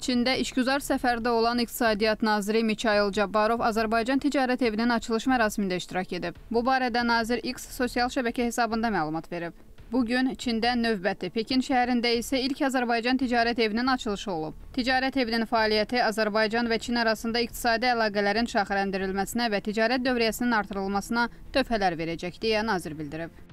Çində işgüzar səfərdə olan İqtisadiyyat naziri Mikhail Cabbarov Azərbaycan Ticarət Evinin açılış mərasimində iştirak edib. Bu barədə nazir X sosial şəbəkə hesabında məlumat verib. Bugün Çində növbəti, Pekin şəhərində isə ilk Azərbaycan Ticarət Evinin açılışı olub. Ticarət Evinin fəaliyyəti Azərbaycan və Çin arasında iqtisadi əlaqələrin şaxələndirilməsinə və ticarət dövriyyəsinin artırılmasına töhfələr verəcək, deyə nazir bildirib.